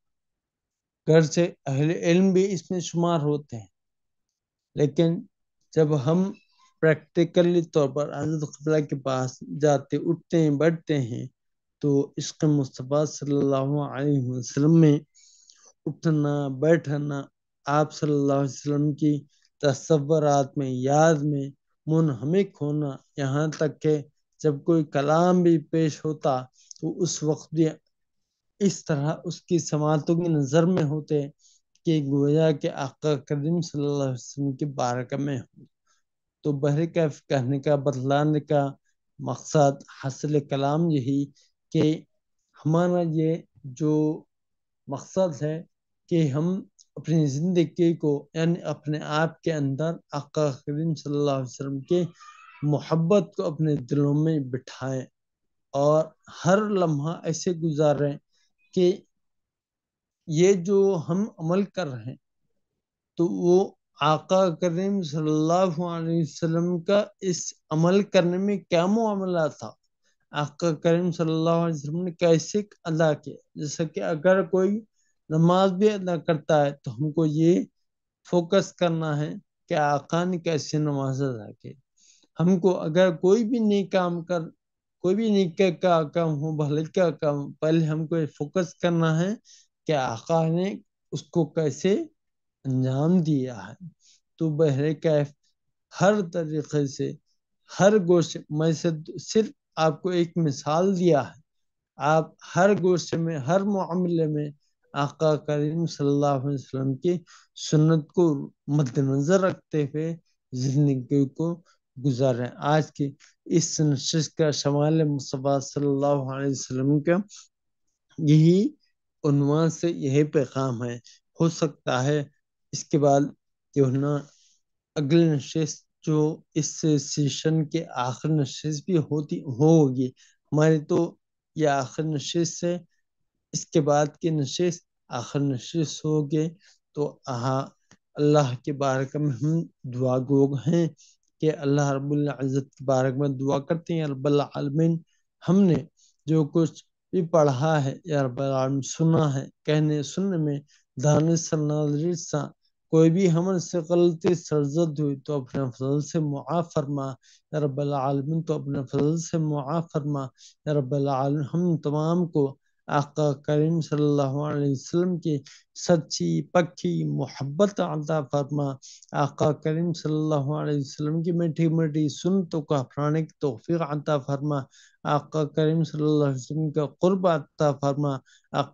گرچہ اہل علم بھی اس میں شمار ہوتے ہیں، لیکن جب ہم پریکٹیکلی طور پر حضرت قبلہ کے پاس جاتے اٹھتے ہیں بیٹھتے ہیں تو عشق مصطفیٰ صلی اللہ علیہ وسلم میں اٹھنا بیٹھنا، آپ صلی اللہ علیہ وسلم کی تصورات میں یاد میں منہمک ہونا، یہاں تک کہ جب کوئی کلام بھی پیش ہوتا تو اس وقت بھی اس طرح اس کی سماعتوں کی نظر میں ہوتے کہ گویا کہ آقا کریم صلی اللہ علیہ وسلم کی بارگاہ میں ہو۔ تو بہرکیف کہنے کا بتلانے کا مقصد حاصل کلام یہی کہ ہمارا یہ جو مقصد ہے کہ ہم اپنی زندگی کو یعنی اپنے آپ کے اندر آقا کریم صلی اللہ علیہ وسلم کے محبت کو اپنے دلوں میں بٹھائیں اور ہر لمحہ ایسے گزاریں کہ یہ جو ہم عمل کر رہے ہیں تو وہ آقا کریم صلی اللہ علیہ وسلم کا اس عمل کرنے میں کیا معاملہ تھا، آقا کریم صلی اللہ علیہ وسلم نے کیسے ادا کیا۔ جیسا کہ اگر کوئی نماز بھی ادا کرتا ہے تو ہم کو یہ فوکس کرنا ہے کہ آقا نے کیسے نماز ادا کی۔ ہم کو اگر کوئی بھی نیک کام کر کوئی بھی نیک کا کام ہو بھلے کا کام، پہلے ہم کو یہ فوکس کرنا ہے کہ آقا نے اس کو کیسے انجام دیا ہے۔ تو بہرکیف ہر طریقے سے ہر گوشے میں سے صرف آپ کو ایک مثال دیا ہے، آپ ہر گوشے میں ہر معاملے میں آقا کریم صلی اللہ علیہ وسلم کی سنت کو مد نظر رکھتے ہوئے زندگی کو گزاریں۔ آج کی اس نشست کا شمال مصطفیٰ صلی اللہ علیہ وسلم کا یہی عنوان سے یہی پیغام ہے۔ ہو سکتا ہے اس کے بعد جو نا اگلی نشست جو اس سیشن کے آخر نشست بھی ہوتی ہوگی ہماری، تو یہ آخر نشست ہے، اس کے بعد کی نشست آخر نشست ہوگی۔ تو آہا اللہ کے بارگاہ میں ہم دعا گو ہیں کہ اللہ رب العزت کے بارگاہ میں دعا کرتے ہیں، رب العالمین ہم نے جو کچھ بھی پڑھا ہے یا رب العالمین سنا ہے، کہنے سننے میں دانستہ نادرستہ کوئی بھی ہم سے غلطی سرزد ہوئی تو اپنے فضل سے معاف فرما یا رب العالمین، تو اپنے فضل سے معاف فرما یا رب العالمین۔ ہم تمام کو آقا کریم صلی اللہ علیہ وسلم کی سچی پکی محبت عطا فرما، آقا کریم صلی اللہ علیہ وسلم کی میٹھی میٹھی سنتوں کو اپنانے کی توفیق عطا فرما، آقا کریم صلی اللہ علیہ وسلم کا قرب عطا فرما۔